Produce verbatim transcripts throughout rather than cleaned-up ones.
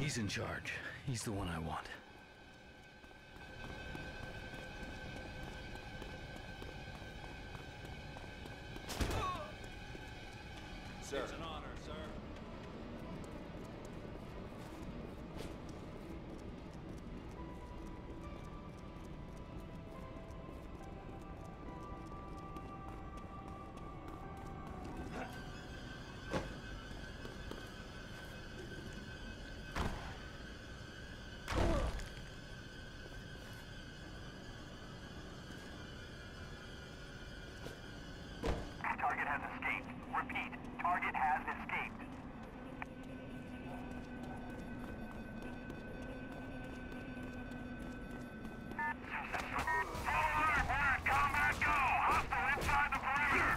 He's in charge. He's the one I want. Sir. It's an honor, sir. Target has escaped. Repeat, target has escaped. Combat go! Hostile inside the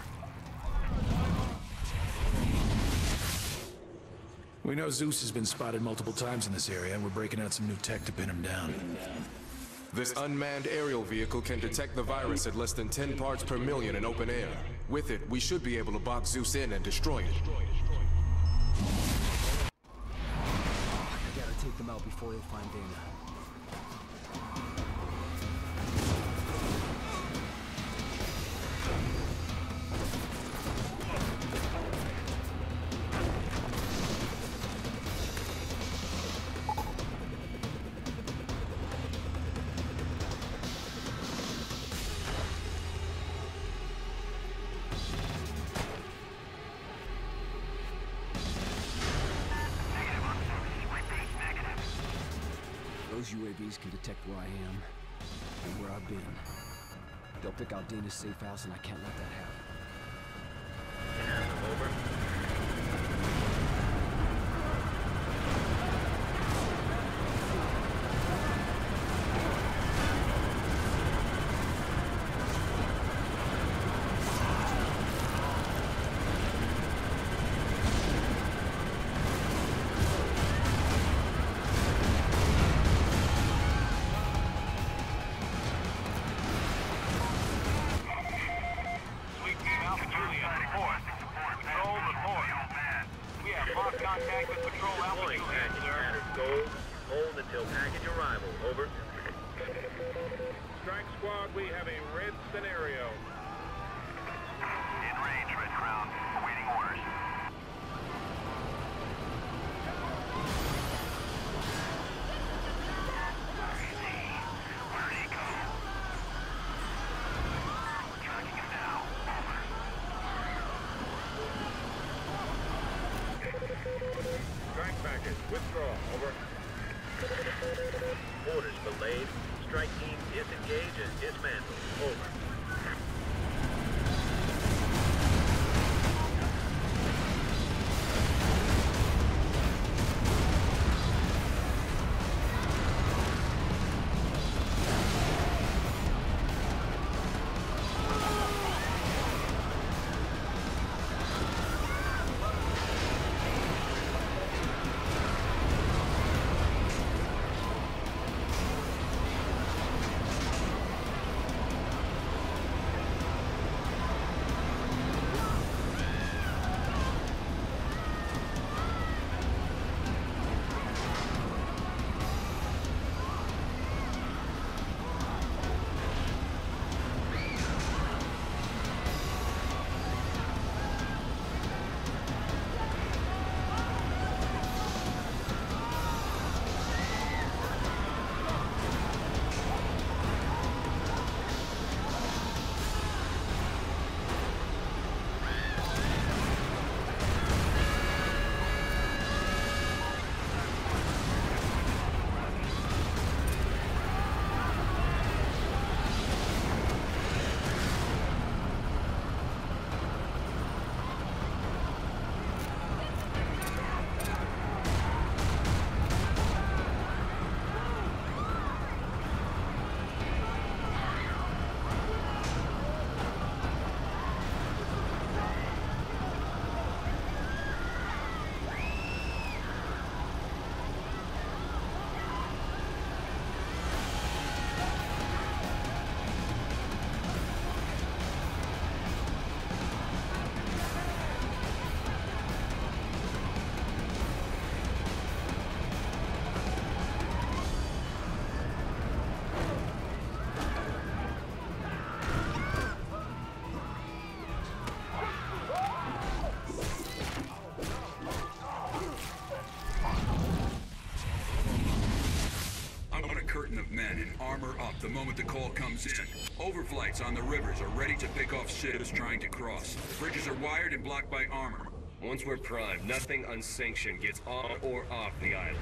perimeter! We know Zeus has been spotted multiple times in this area, and we're breaking out some new tech to pin him down. This unmanned aerial vehicle can detect the virus at less than ten parts per million in open air. With it, we should be able to box Zeus in and destroy it. I gotta take them out before they find Dana. Those U A Vs can detect where I am and where I've been. They'll pick out Dana's safe house, and I can't let that happen. Over. Contact with Patrol Alpha two here, sir. Gold. Hold until package arrival. Over. Strike squad, we have a red scenario. In range, Red Crown. Awaiting orders. Where'd he go? We're tracking him now. Strike package, withdraw. Over. Orders delayed. Strike team disengage and dismantle. Over. curtain of men and armor up the moment the call comes in. Overflights on the rivers are ready to pick off ships trying to cross. Bridges are wired and blocked by armor. Once we're primed, nothing unsanctioned gets on or off the island.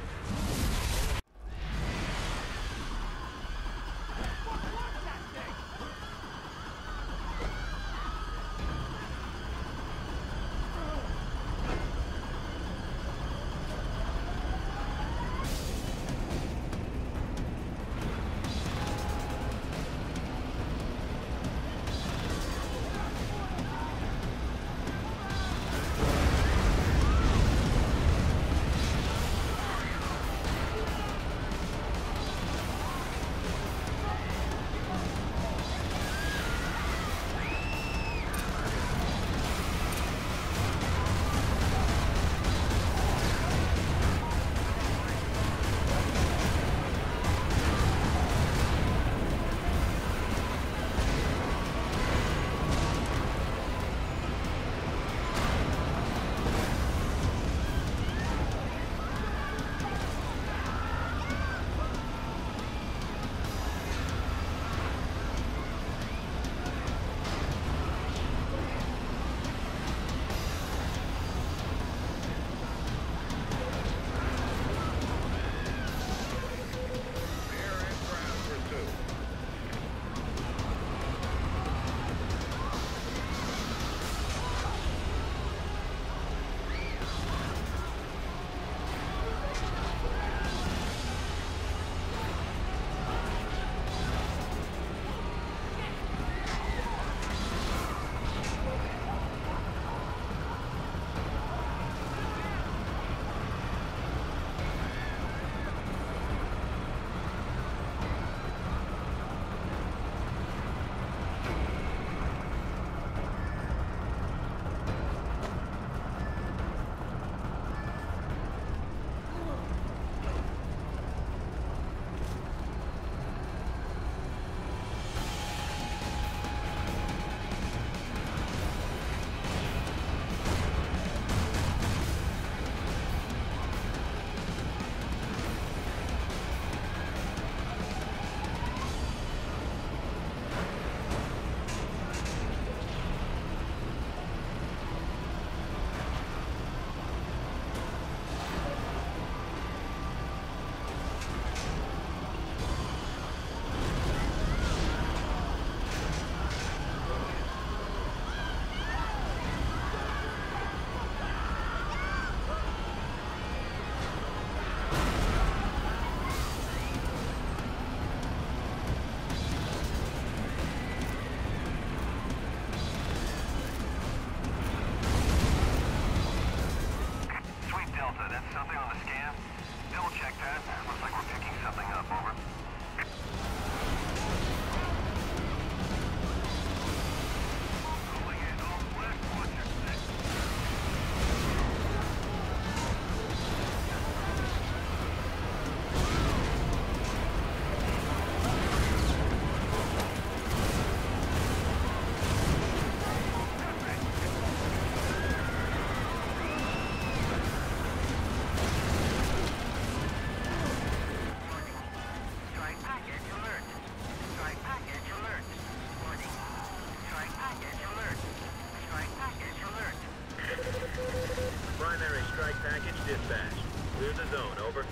Dispatch. Clear the zone, over.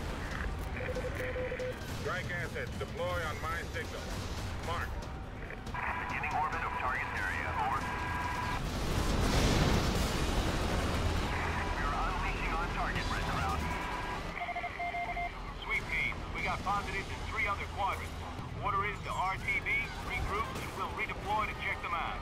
Strike assets deploy on my signal. Mark. Beginning orbit of target area, over. We're unleashing on target, red round. Sweep team, we got positives in three other quadrants. Order is to R T B, regroup, and we'll redeploy to check them out.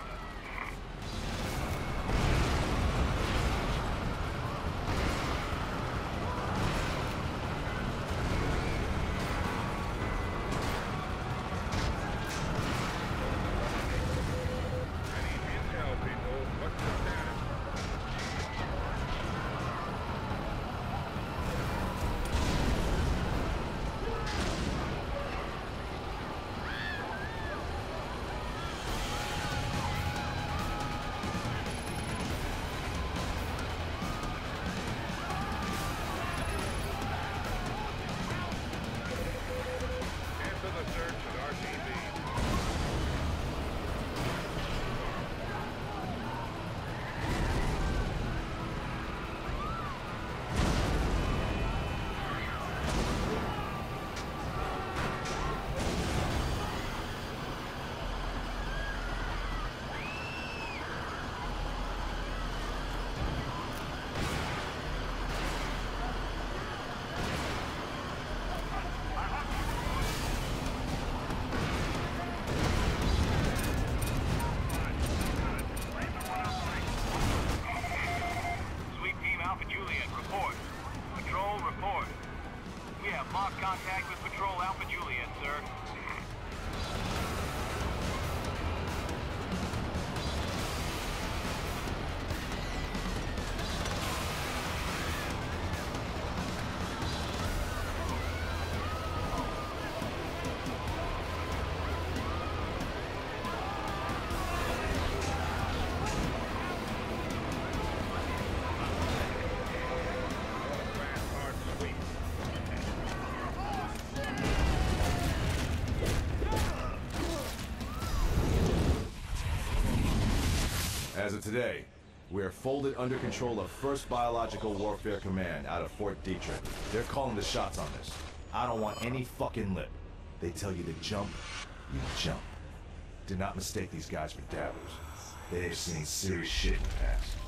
As of today, we are folded under control of First Biological Warfare Command out of Fort Detrick. They're calling the shots on this. I don't want any fucking lip. They tell you to jump, you jump. Do not mistake these guys for dabblers. They have seen serious shit in the past.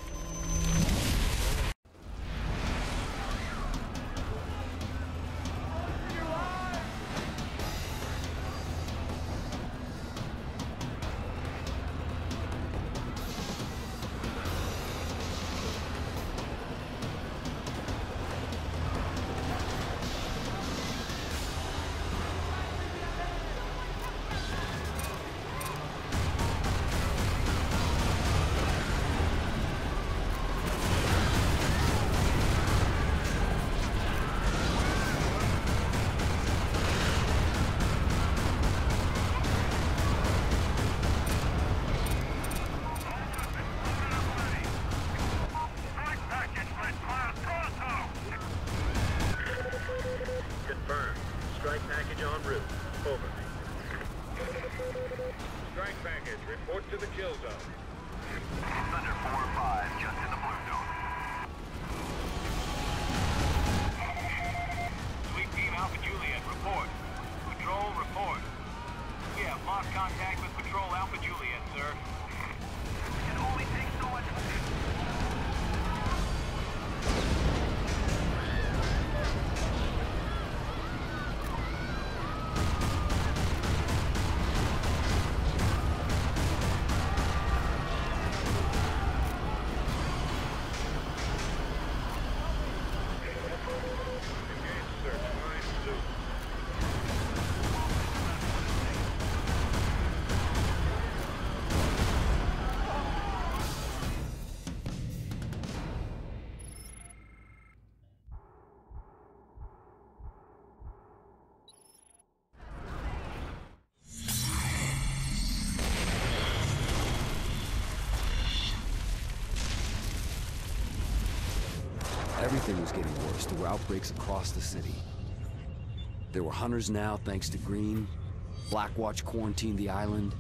Everything was getting worse. There were outbreaks across the city. There were hunters now, thanks to Green. Blackwatch quarantined the island.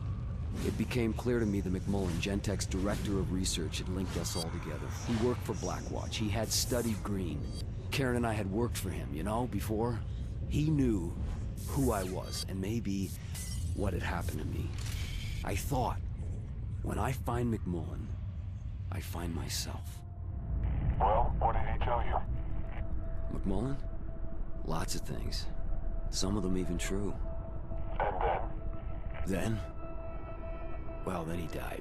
It became clear to me that McMullen, Gentek's director of research, had linked us all together. He worked for Blackwatch. He had studied Green. Karen and I had worked for him, you know, before. He knew who I was, and maybe what had happened to me. I thought, when I find McMullen, I find myself. Well, what did he tell you? McMullen? Lots of things. Some of them even true. And then? Then? Well, then he died.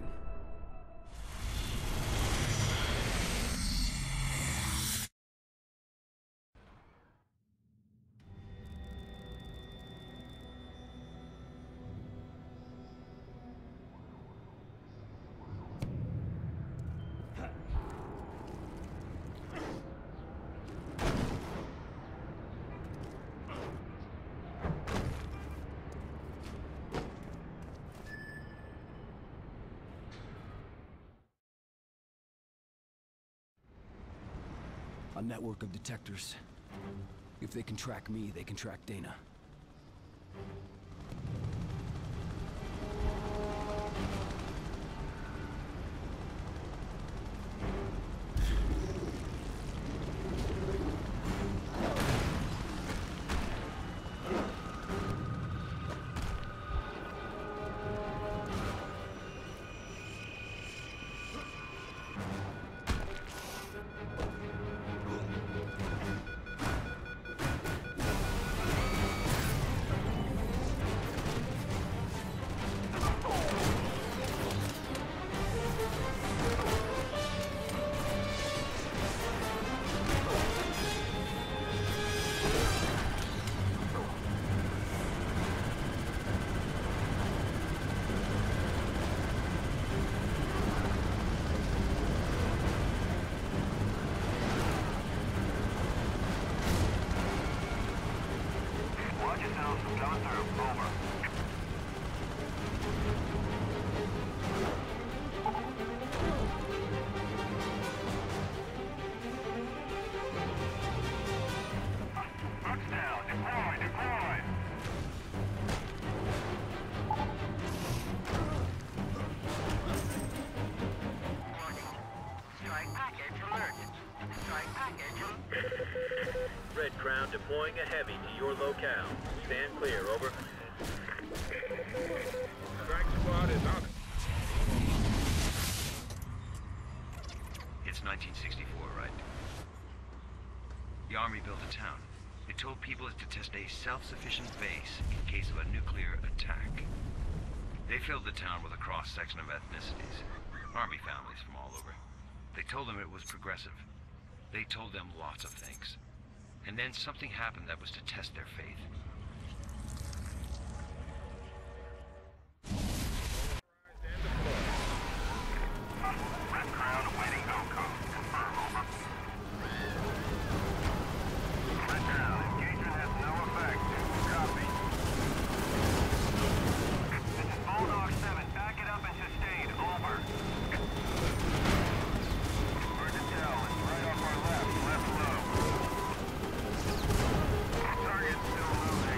A network of detectors. If they can track me, they can track Dana. deploying a heavy to your locale. Stand clear, over. Strike squad is on it. It's nineteen sixty-four, right? The Army built a town. They told people to test a self-sufficient base in case of a nuclear attack. They filled the town with a cross-section of ethnicities. Army families from all over. They told them it was progressive. They told them lots of things. And then something happened that was to test their faith. Red Crown awaiting outcome. Confirm, over. Red Crown, engagement has no effect. Copy. This is Bulldog seven. Back it up and sustain. Over. Vertical is right off our left. Left low. Target still moving.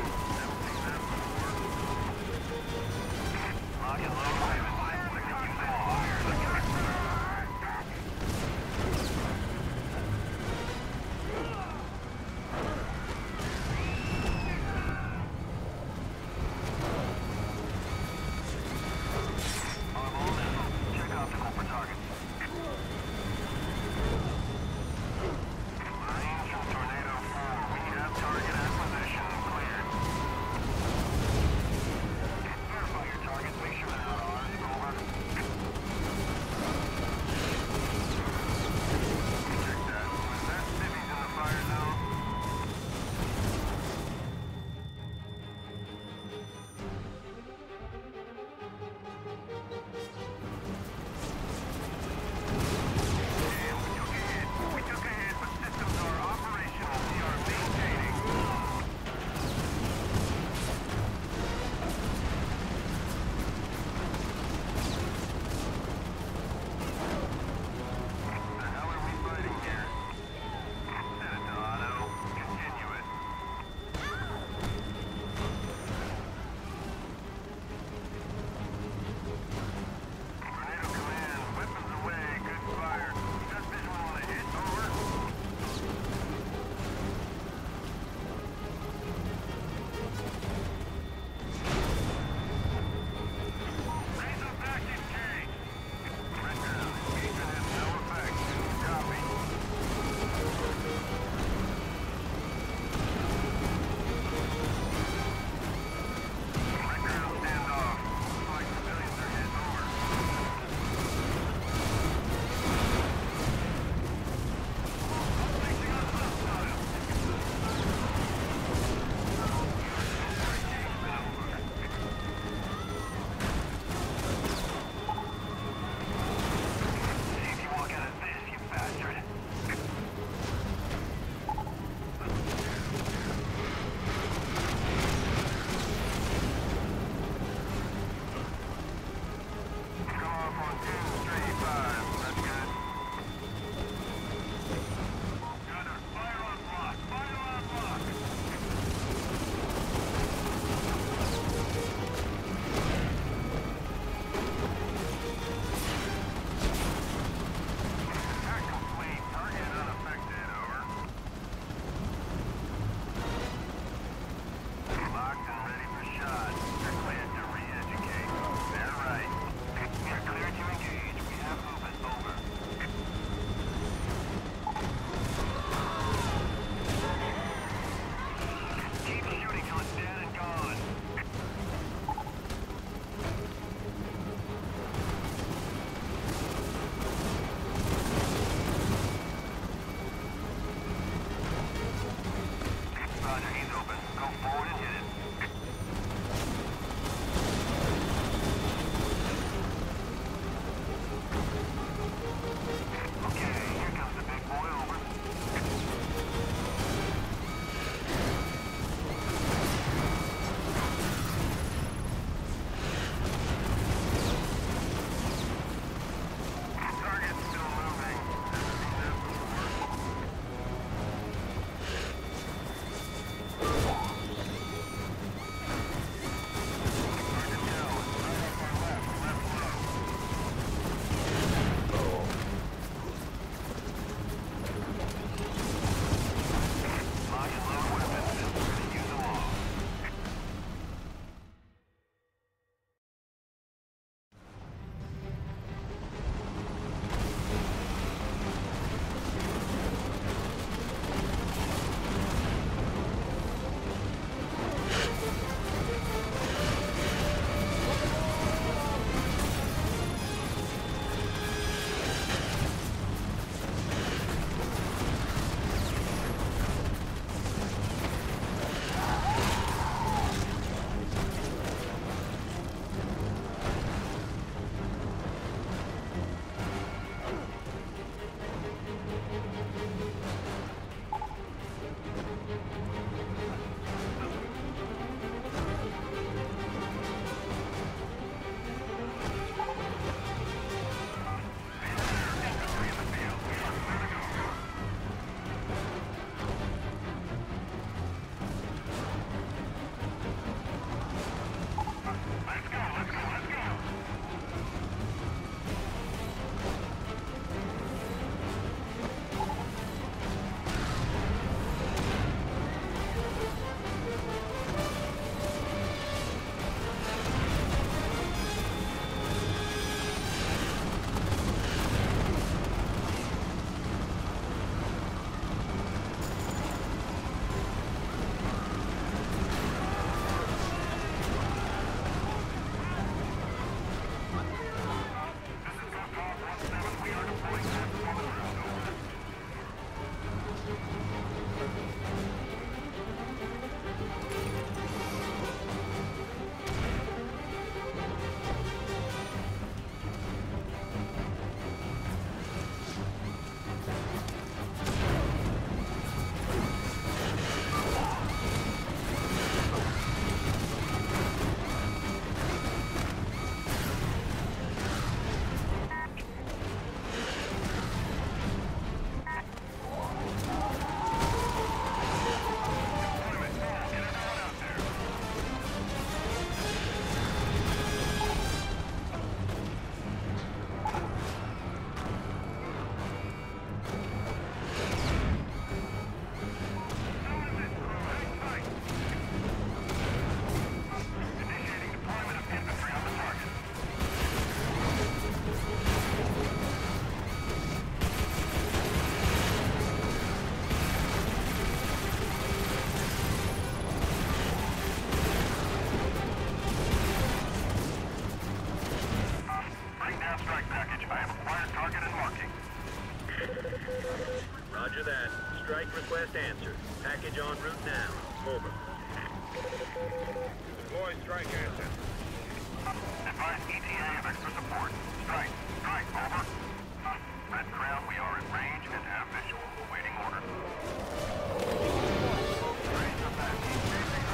Roger that. Strike request answered. Package en route now. Over. Deploy strike answer. Advise E T A of extra support. Strike. Strike. Over. Red Crown, we are in range and have visual. Awaiting order. Raise up that